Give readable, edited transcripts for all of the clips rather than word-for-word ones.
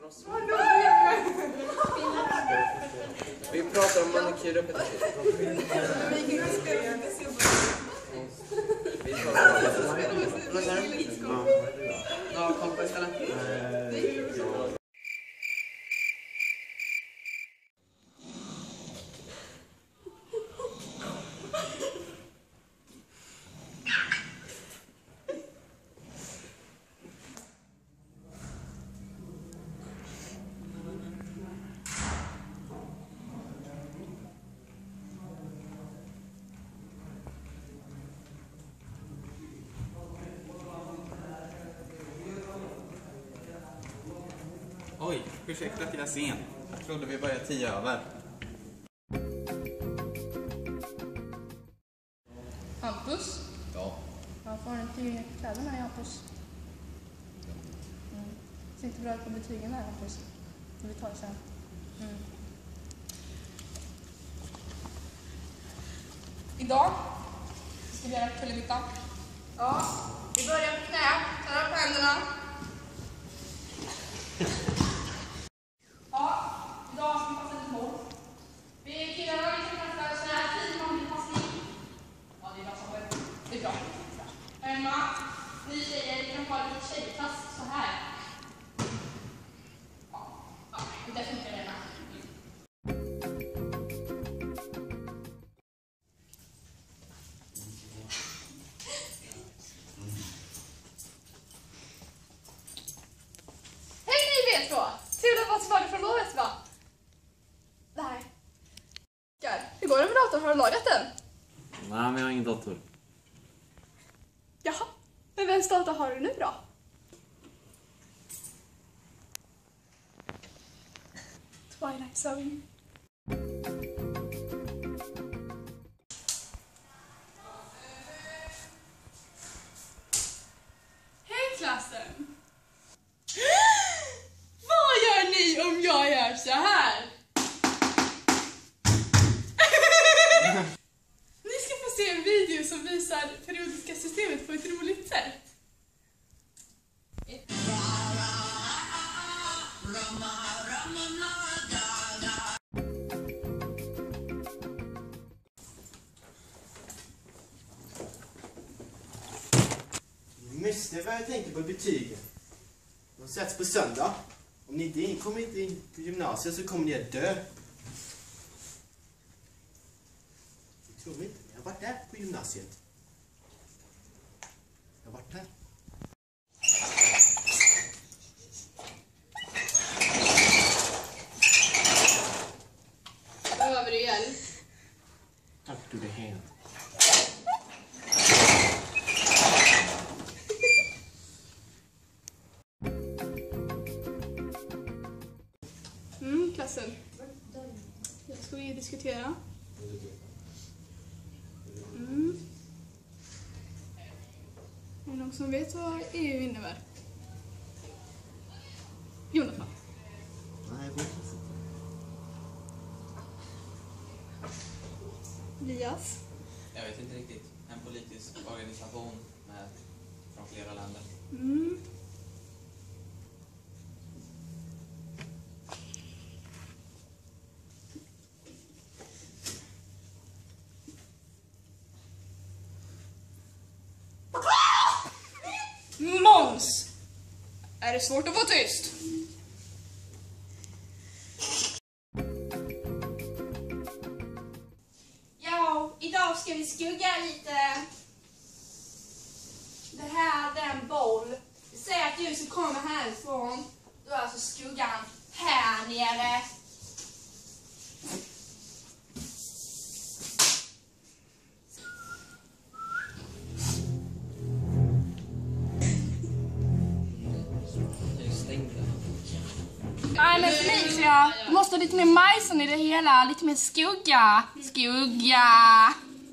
oss. Vi pratar om manikyr och pedikyr. Vi pratar om ja, kom på istället. Oj, ursäkta att jag är sen. Jag trodde vi började 10 över. Hampus? Ja. Varför har du inte gjort kläderna, Hampus? Ser inte bra ut på betygen här, Hampus. Vi tar det sen. Idag ska vi göra kullerbytta. Ja, vi börjar på knä. Tar upp händerna. Ja, idag ska vi passa lite boll. Vi killarna ska passa sån här fin vanlig passning. Ja, det är bra som det är bra. Emma, ni tjejer kan ha lite tjejpass så här. Ja, det funkar det med. Hej ni vet vad! Trevligt att vara tillbaka från lovet, va? Nej. Hur går det med datorn? Har du lagat den? Nej, men jag har ingen dator. Jaha. Men vems dator har du nu då? Twilight Zone. Hej klassen! Vad gör ni om jag gör så här? Ni ska få se en video som visar periodiska systemet på ett roligt sätt. Ni måste börja tänka på betygen. De sätts på söndag. Om ni inte kommer inte in på gymnasiet så kommer ni att dö. Jag tror inte. Jag har varit där på gymnasiet. Jag har varit där. Behöver du hjälp? Tack du det hem. Klassen. Nu ska vi diskutera. Är det någon som vet vad EU innebär? Jonathan. Nej, jag vet inte. Elias. Jag vet inte riktigt. En politisk organisation med från flera länder. Måns! Är det svårt att få tyst? Ja, idag ska vi skugga lite. Det här är en boll. Vi säger att ljuset kommer härifrån. Då är alltså skuggan här nere. Nej men Felicia, du måste ha lite mer majsen i det hela, lite mer skugga. Skugga.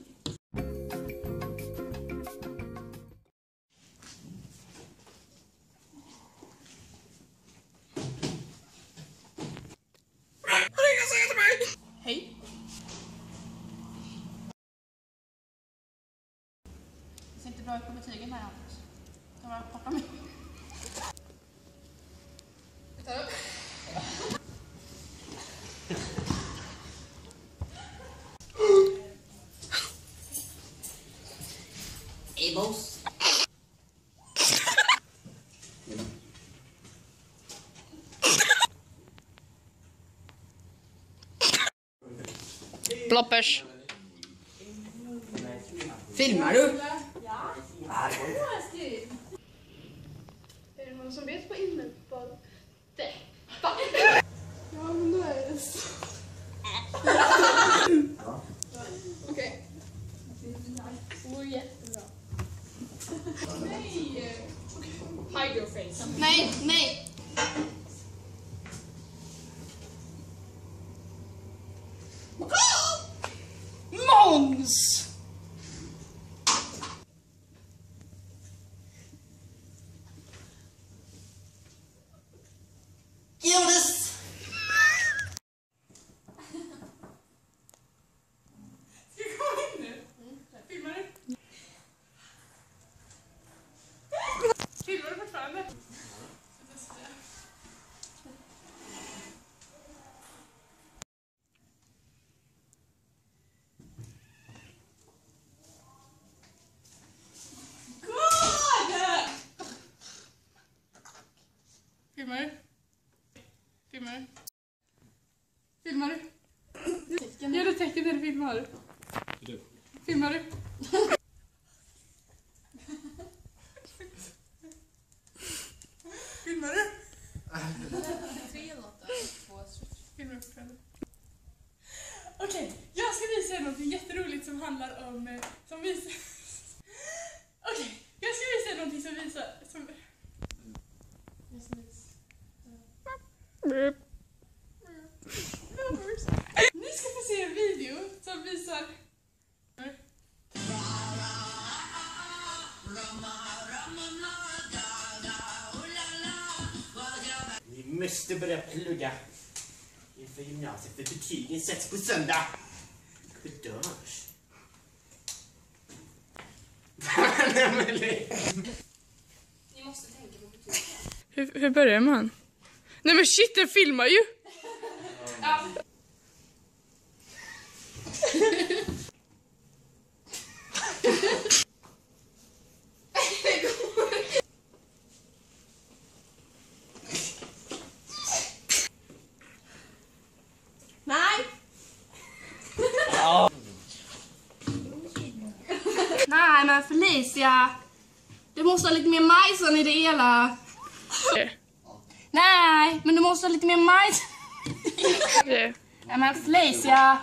Hej. Det ser inte bra ut på betygen här, Hampus. Jag bara poppa mig. Emos. Bloppers. Filmar du? Ja. Är det någon som vet på innebörd? Deppa. Ja, men då är det så. Okej. Det går jättebra. Nej. Hide your face. Nej, nej. Måns! Jonas! Ska vi komma in nu? Filmar du? Filmar du fortfarande? Filmar du? Filmar du? Filmar du? Gör du tecken när du filmar? Filmar du? Filmar du? Filmar du? Okej, jag ska visa er något jätteroligt som handlar om... Som visar... Okej, jag ska visa er någonting som visar... Som... Ni ska få se en video som visar... Vi måste börja plugga inför gymnasiet för betygen sätts på söndag. Bedörs. Ni måste tänka på betygen. Hur börjar man? Nej men shit, den filmar ju! Ja. Nej. Nej men Felicia, du måste ha lite mer majsen i det hela. Nej, men du måste ha lite mer majs. Ja men Felicia.